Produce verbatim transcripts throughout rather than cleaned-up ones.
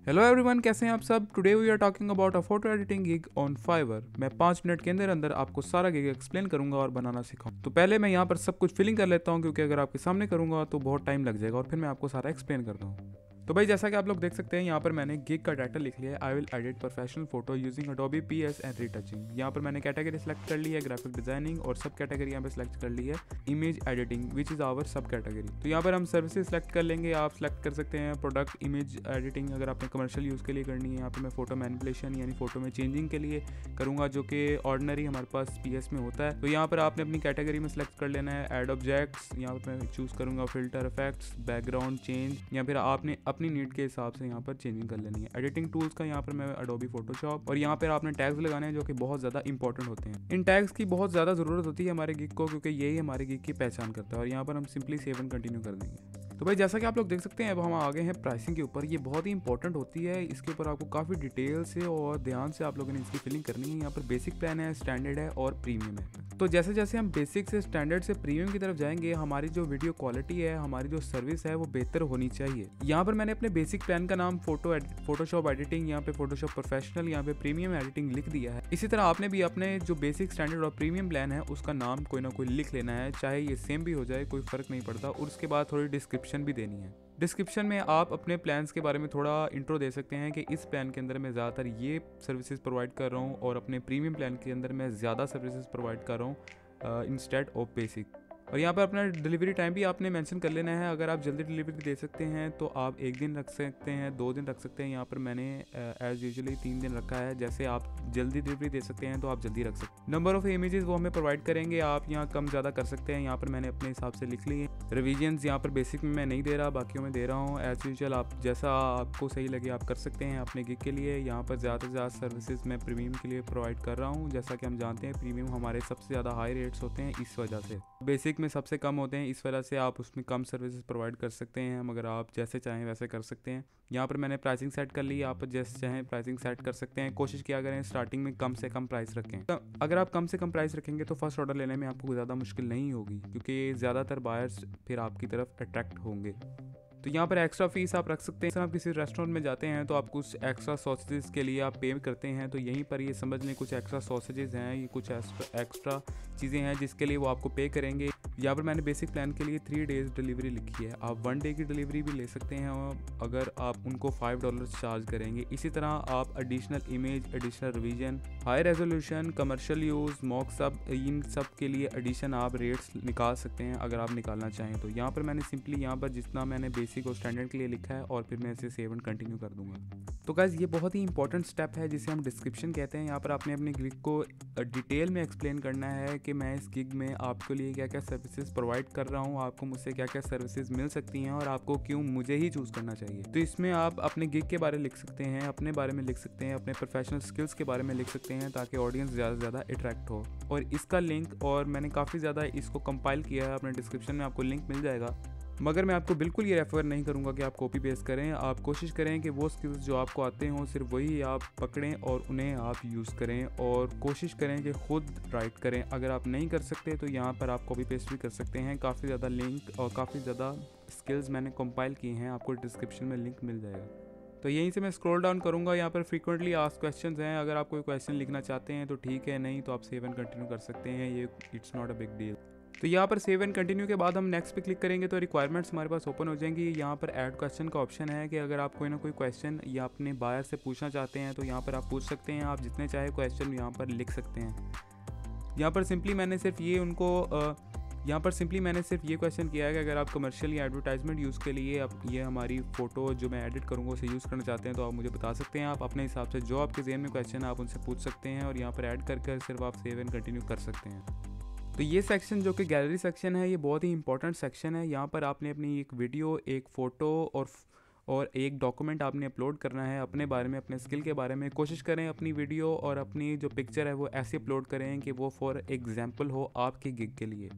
Hello everyone, कैसे हैं आप सब। Today we are talking about a photo editing gig on Fiverr. मैं पाँच मिनट के अंदर अंदर आपको सारा गिग एक्सप्लेन करूंगा और बनाना सिखाऊं। तो पहले मैं यहाँ पर सब कुछ फिलिंग कर लेता हूँ, क्योंकि अगर आपके सामने करूंगा तो बहुत टाइम लग जाएगा और फिर मैं आपको सारा एक्सप्लेन करता हूँ। तो भाई जैसा कि आप लोग देख सकते हैं, यहाँ पर मैंने गिग का टाइटल लिख लिया है, I will edit professional photo using Adobe PS and retouching. यहाँ पर मैंने कैटेगरी सेलेक्ट कर ली है ग्राफिक डिजाइनिंग, और सब कैटेगरी यहाँ पर सेलेक्ट कर ली है image editing, which is our sub category. तो यहाँ पर हम सर्विसेज सेलेक्ट कर लेंगे। आप सेलेक्ट कर सकते हैं प्रोडक्ट, इमेज एडिटिंग अगर आपने कमर्शियल यूज़ के लिए करनी है। यहाँ पर मैं फोटो मैनिपुलेशन यानी फोटो में चेंजिंग के लिए करूँगा, जो कि ऑर्डिनरी हमारे पास पीएस में होता है। तो यहाँ पर आपने अपनी कैटेगरी में सेलेक्ट कर लेना है ऐड ऑब्जेक्ट्स। यहाँ पर मैं चूज़ करूँगा फिल्टर इफेक्ट्स, बैकग्राउंड चेंज, या फिर आपने अपनी नीड के हिसाब से यहाँ पर चेंजिंग कर लेनी है। एडिटिंग टूल्स का यहाँ पर मैं अडोबी फोटोशॉप, और यहाँ पर आपने टैग्स लगाने हैं जो कि बहुत ज़्यादा इंपॉर्टेंट होते हैं। इन टैग्स की बहुत ज़्यादा ज़रूरत होती है हमारे गिग को, क्योंकि यही हमारे गिग की पहचान करता है। और यहाँ पर हम सिंपली सेव एंड कंटिन्यू कर देंगे। तो भाई जैसा कि आप लोग देख सकते हैं, अब हम आ गए हैं प्राइसिंग के ऊपर। ये बहुत ही इंपॉर्टेंट होती है, इसके ऊपर आपको काफ़ी डिटेल से और ध्यान से आप लोगों ने इसकी फिलिंग करनी है। यहाँ पर बेसिक प्लान है, स्टैंडर्ड है और प्रीमियम है। तो जैसे जैसे हम बेसिक से स्टैंडर्ड से प्रीमियम की तरफ जाएंगे, हमारी जो वीडियो क्वालिटी है, हमारी जो सर्विस है, वो बेहतर होनी चाहिए। यहाँ पर मैंने अपने बेसिक प्लान का नाम फोटो फोटोशॉप एडिटिंग, यहाँ पे फोटोशॉप प्रोफेशनल, यहाँ पे प्रीमियम एडिटिंग लिख दिया है। इसी तरह आपने भी अपने जो बेसिक, स्टैंडर्ड और प्रीमियम प्लान है उसका नाम कोई ना कोई लिख लेना है, चाहे ये सेम भी हो जाए, कोई फर्क नहीं पड़ता। और उसके बाद थोड़ी डिस्क्रिप्शन भी देनी है। डिस्क्रिप्शन में आप अपने प्लान्स के बारे में थोड़ा इंट्रो दे सकते हैं कि इस प्लान के अंदर मैं ज़्यादातर ये सर्विसेज प्रोवाइड कर रहा हूँ, और अपने प्रीमियम प्लान के अंदर मैं ज़्यादा सर्विसेज प्रोवाइड कर रहा हूँ इंस्टेड ऑफ बेसिक। और यहाँ पर अपना डिलीवरी टाइम भी आपने मेंशन कर लेना है। अगर आप जल्दी डिलीवरी दे सकते हैं तो आप एक दिन रख सकते हैं, दो दिन रख सकते हैं। यहाँ पर मैंने एज यूजुअली तीन दिन रखा है। जैसे आप जल्दी डिलीवरी दे सकते हैं तो आप जल्दी रख सकते हैं। नंबर ऑफ इमेजेस वो हमें प्रोवाइड करेंगे, आप यहाँ कम ज़्यादा कर सकते हैं। यहाँ पर मैंने अपने हिसाब से लिख लिए। रिविजन्स यहाँ पर बेसिक में मैं नहीं दे रहा, बाकियों में दे रहा हूँ। एज यूजुअल आप जैसा आपको सही लगे आप कर सकते हैं अपने गिग के लिए। यहाँ पर ज़्यादा से ज़्यादा सर्विसेज मैं प्रीमियम के लिए प्रोवाइड कर रहा हूँ। जैसा कि हम जानते हैं, प्रीमियम हमारे सबसे ज़्यादा हाई रेट्स होते हैं, इस वजह से बेसिक में सबसे कम होते हैं, इस वजह से आप उसमें कम सर्विसेज प्रोवाइड कर सकते हैं। मगर आप जैसे चाहें वैसे कर सकते हैं। यहाँ पर मैंने प्राइसिंग सेट कर ली, आप जैसे चाहें प्राइसिंग सेट कर सकते हैं। कोशिश किया करें स्टार्टिंग में कम से कम प्राइस रखें। तो अगर आप कम से कम प्राइस रखेंगे तो फर्स्ट ऑर्डर लेने में आपको ज़्यादा मुश्किल नहीं होगी, क्योंकि ज़्यादातर बायर्स फिर आपकी तरफ अट्रैक्ट होंगे। तो यहाँ पर एक्स्ट्रा फीस आप रख सकते हैं। आप किसी रेस्टोरेंट में जाते हैं तो आप कुछ एक्स्ट्रा सॉसेजेस के लिए आप पे करते हैं, तो यहीं पर ये समझ लें कुछ एक्स्ट्रा सॉसेजेस हैं, ये कुछ एक्स्ट्रा चीज़ें हैं जिसके लिए वो आपको पे करेंगे। यहाँ पर मैंने बेसिक प्लान के लिए थ्री डेज डिलीवरी लिखी है। आप वन डे की डिलीवरी भी ले सकते हैं अगर आप उनको फाइव डॉलर चार्ज करेंगे। इसी तरह आप additional image, additional revision, high resolution, commercial use, mockups, इन सब के लिए एडिशन आप रेट्स निकाल सकते हैं अगर आप निकालना चाहें तो। यहाँ पर मैंने सिंपली यहाँ पर जितना मैंने बेसिक और स्टैंडर्ड के लिए लिखा है, और फिर मैं इसे सेव एंड कंटिन्यू कर दूंगा। तो गाइस ये बहुत ही इंपॉर्टेंट स्टेप है जिसे हम डिस्क्रिप्शन कहते हैं। यहाँ पर आपने अपने गिग को डिटेल में एक्सप्लेन करना है कि मैं इस गिग में आपके लिए क्या क्या सर्विसेज प्रोवाइड कर रहा हूँ, आपको मुझसे क्या क्या सर्विसेज मिल सकती हैं, और आपको क्यों मुझे ही चूज़ करना चाहिए। तो इसमें आप अपने गिग के बारे में लिख सकते हैं, अपने बारे में लिख सकते हैं, अपने प्रोफेशनल स्किल्स के बारे में लिख सकते हैं, ताकि ऑडियंस ज़्यादा से ज़्यादा अट्रैक्ट हो। और इसका लिंक, और मैंने काफ़ी ज़्यादा इसको कंपाइल किया है, अपने डिस्क्रिप्शन में आपको लिंक मिल जाएगा। मगर मैं आपको बिल्कुल ये रेफर नहीं करूँगा कि आप कॉपी पेस्ट करें। आप कोशिश करें कि वो स्किल्स जो आपको आते हों सिर्फ वही आप पकड़ें और उन्हें आप यूज़ करें, और कोशिश करें कि खुद राइट करें। अगर आप नहीं कर सकते तो यहाँ पर आप कॉपी पेस्ट भी कर सकते हैं। काफ़ी ज़्यादा लिंक और काफ़ी ज़्यादा स्किल्स मैंने कंपाइल किए हैं, आपको डिस्क्रिप्शन में लिंक मिल जाएगा। तो यहीं से मैं स्क्रॉल डाउन करूँगा। यहाँ पर फ्रीक्वेंटली आस्क्ड क्वेश्चंस हैं, अगर आप कोई क्वेश्चन लिखना चाहते हैं तो ठीक है, नहीं तो आप सेव एंड कंटिन्यू कर सकते हैं। ये it's not a big deal. तो यहाँ पर सेव एंड कंटिन्यू के बाद हम नेक्स्ट पे क्लिक करेंगे तो रिक्वायरमेंट्स हमारे पास ओपन हो जाएंगी। यहाँ पर ऐड क्वेश्चन का ऑप्शन है कि अगर आप कोई ना कोई क्वेश्चन या अपने बायर से पूछना चाहते हैं तो यहाँ पर आप पूछ सकते हैं। आप जितने चाहे क्वेश्चन यहाँ पर लिख सकते हैं। यहाँ पर सिंपली मैंने सिर्फ ये उनको यहाँ पर सिंपली मैंने सिर्फ ये क्वेश्चन किया है कि अगर आप कमर्शियल या एडवर्टाइजमेंट यूज़ के लिए आप ये हमारी फ़ोटो जो मैं एडिट करूँगा उसे यूज़ करना चाहते हैं तो आप मुझे बता सकते हैं। आप अपने हिसाब से जो आपके ज़हन में क्वेश्चन आप उनसे पूछ सकते हैं, और यहाँ पर ऐड कर कर सिर्फ आप सेव एंड कंटिन्यू कर सकते हैं। तो ये सेक्शन जो कि गैलरी सेक्शन है, ये बहुत ही इंपॉर्टेंट सेक्शन है। यहाँ पर आपने अपनी एक वीडियो, एक फ़ोटो और और एक डॉक्यूमेंट आपने अपलोड करना है अपने बारे में, अपने स्किल के बारे में। कोशिश करें अपनी वीडियो और अपनी जो पिक्चर है वो ऐसे अपलोड करें कि वो फॉर एग्जांपल हो आपके गिग के लिए।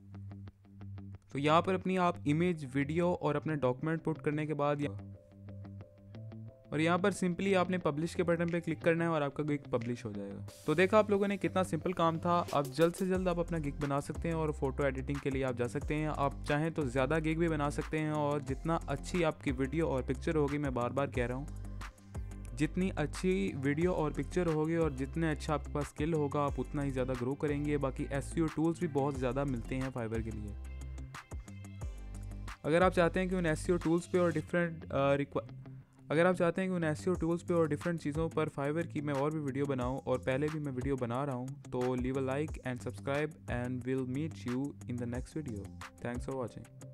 तो यहाँ पर अपनी आप इमेज, वीडियो और अपने डॉक्यूमेंट पुट करने के बाद और यहाँ पर सिंपली आपने पब्लिश के बटन पे क्लिक करना है और आपका गिग पब्लिश हो जाएगा। तो देखा आप लोगों ने कितना सिंपल काम था। अब जल्द से जल्द आप अपना गिग बना सकते हैं और फोटो एडिटिंग के लिए आप जा सकते हैं। आप चाहें तो ज़्यादा गिग भी बना सकते हैं, और जितना अच्छी आपकी वीडियो और पिक्चर होगी, मैं बार बार कह रहा हूँ, जितनी अच्छी वीडियो और पिक्चर होगी और जितने अच्छा आपके पास स्किल होगा आप उतना ही ज़्यादा ग्रो करेंगे। बाकी एसईओ टूल्स भी बहुत ज़्यादा मिलते हैं फाइवर के लिए। अगर आप चाहते हैं कि उन एसईओ टूल्स पे और डिफरेंट अगर आप चाहते हैं कि उन एसईओ टूल्स पे और डिफरेंट चीज़ों पर फाइवर की मैं और भी वीडियो बनाऊं, और पहले भी मैं वीडियो बना रहा हूं, तो leave a like and subscribe and will meet you in the next video. Thanks for watching.